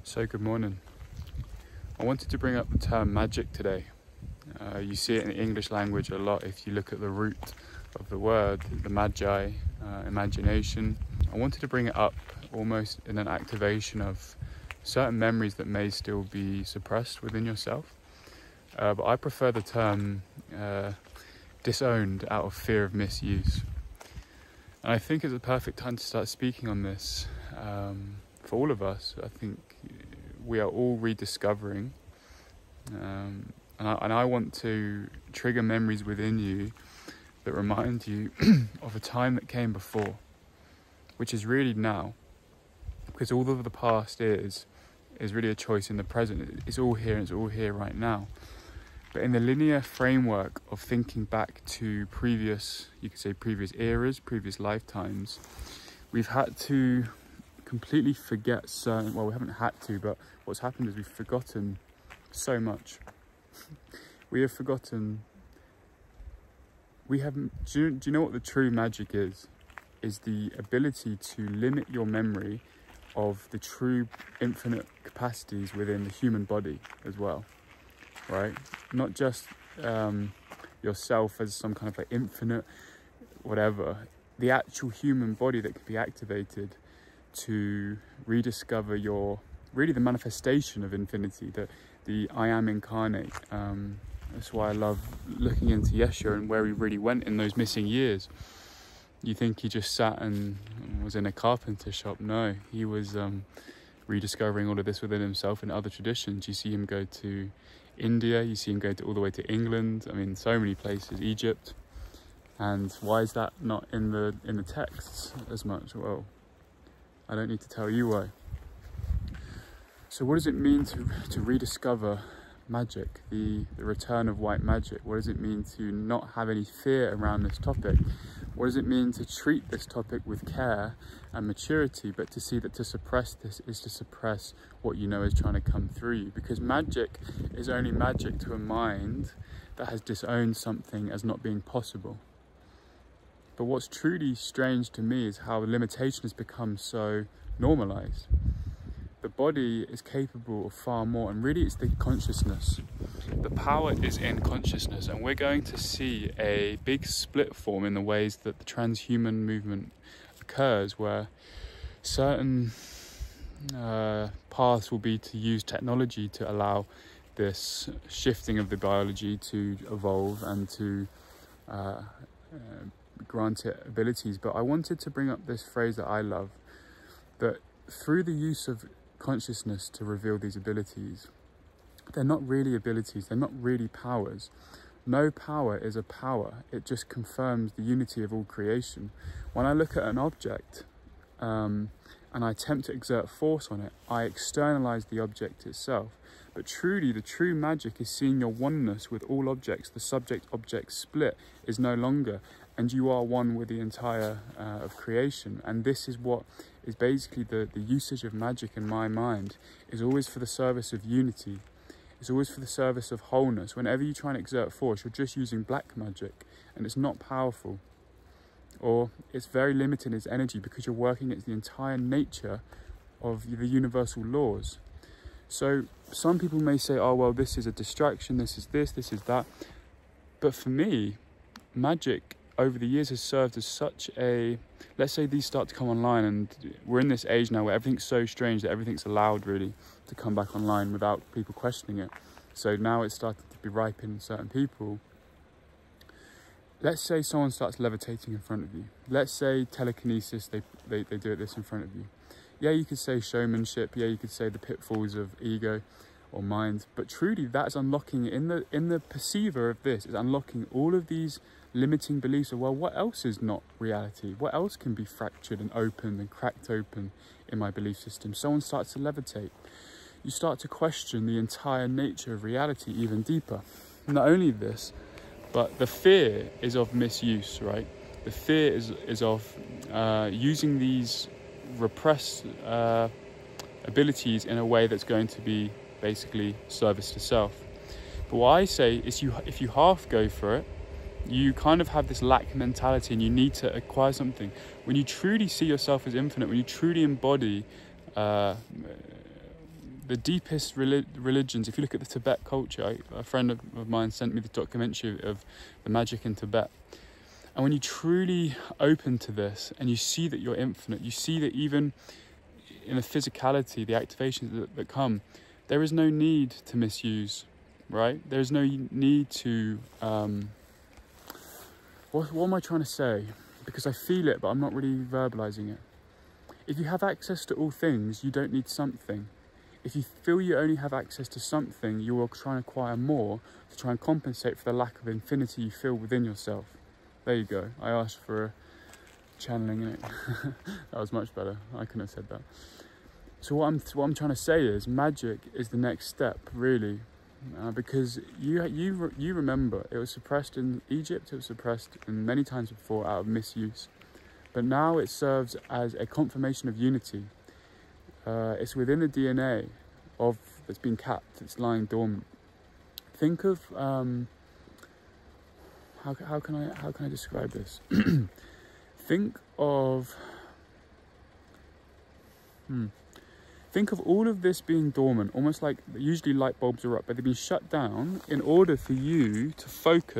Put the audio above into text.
So good morning. I wanted to bring up the term magic today. You see it in the English language a lot if you look at the root of the word, the magi, imagination. I wanted to bring it up almost in an activation of certain memories that may still be suppressed within yourself. But I prefer the term disowned out of fear of misuse. And I think it's a perfect time to start speaking on this. For all of us, I think we are all rediscovering, and I want to trigger memories within you that remind you of a time that came before, which is really now, because all of the past is really a choice in the present. It's all here and it's all here right now. But in the linear framework of thinking back to previous eras, previous lifetimes, we've had to completely forget we haven't had to, but what's happened is we've forgotten so much. We have forgotten, do you know what the true magic is? Is the ability to limit your memory of the true infinite capacities within the human body as well, right? Not just yourself as some kind of like infinite whatever, the actual human body that could be activated to rediscover really the manifestation of infinity, the I am incarnate. That's why I love looking into Yeshua and where he really went in those missing years. You think he just sat and was in a carpenter shop? No, he was rediscovering all of this within himself in other traditions. You see him go to India, you see him go all the way to England. I mean, so many places, Egypt. And why is that not in the texts as much? Well, I don't need to tell you why. So what does it mean to rediscover magic, the return of white magic? What does it mean to not have any fear around this topic? What does it mean to treat this topic with care and maturity, but to see that to suppress this is to suppress what you know is trying to come through you? Because magic is only magic to a mind that has disowned something as not being possible. But what's truly strange to me is how limitation has become so normalized. The body is capable of far more, and really it's the consciousness. The power is in consciousness, and we're going to see a big split form in the ways that the transhuman movement occurs, where certain paths will be to use technology to allow this shifting of the biology to evolve and to grant it abilities. But I wanted to bring up this phrase that I love, that through the use of consciousness to reveal these abilities, they're not really abilities, they're not really powers. No power is a power, it just confirms the unity of all creation. When I look at an object and I attempt to exert force on it, I externalize the object itself. But truly, the true magic is seeing your oneness with all objects. The subject-object split is no longer, and you are one with the entire of creation. And this is what is basically the usage of magic in my mind, is always for the service of unity. It's always for the service of wholeness. Whenever you try and exert force, you're just using black magic, and it's not powerful. Or it's very limited in its energy because you're working against the entire nature of the universal laws. So some people may say, oh, well, this is a distraction, this is that. But for me, magic over the years has served as such a, let's say these start to come online, and we're in this age now where everything's so strange that everything's allowed really to come back online without people questioning it. So now it's starting to be ripe in certain people. Let's say someone starts levitating in front of you. Let's say telekinesis, they do this in front of you. Yeah, you could say showmanship. Yeah, you could say the pitfalls of ego or mind. But truly, that's unlocking, in the perceiver of this, is unlocking all of these limiting beliefs of, well, what else is not reality? What else can be fractured and opened and cracked open in my belief system? Someone starts to levitate. You start to question the entire nature of reality even deeper. Not only this, but the fear is of misuse, right? The fear is of using these repressed abilities in a way that's going to be basically service to self. But what I say is, if you half go for it, you kind of have this lack mentality and you need to acquire something. When you truly see yourself as infinite, when you truly embody the the deepest religions, if you look at the Tibet culture, a friend of mine sent me the documentary of the magic in Tibet. And when you truly open to this and you see that you're infinite, you see that even in the physicality, the activations that come, there is no need to misuse, right? There is no need to... what am I trying to say? Because I feel it, but I'm not really verbalizing it. If you have access to all things, you don't need something. If you feel you only have access to something, you will try and acquire more to try and compensate for the lack of infinity you feel within yourself. There you go. I asked for a channeling it. That was much better. I couldn't have said that. So what I'm trying to say is magic is the next step, really. Because you remember, it was suppressed in Egypt, it was suppressed many times before out of misuse. But now it serves as a confirmation of unity. It's within the DNA that's been capped, it's lying dormant. Think of, how can I describe this? Think of all of this being dormant, almost like usually light bulbs are up, but they've been shut down in order for you to focus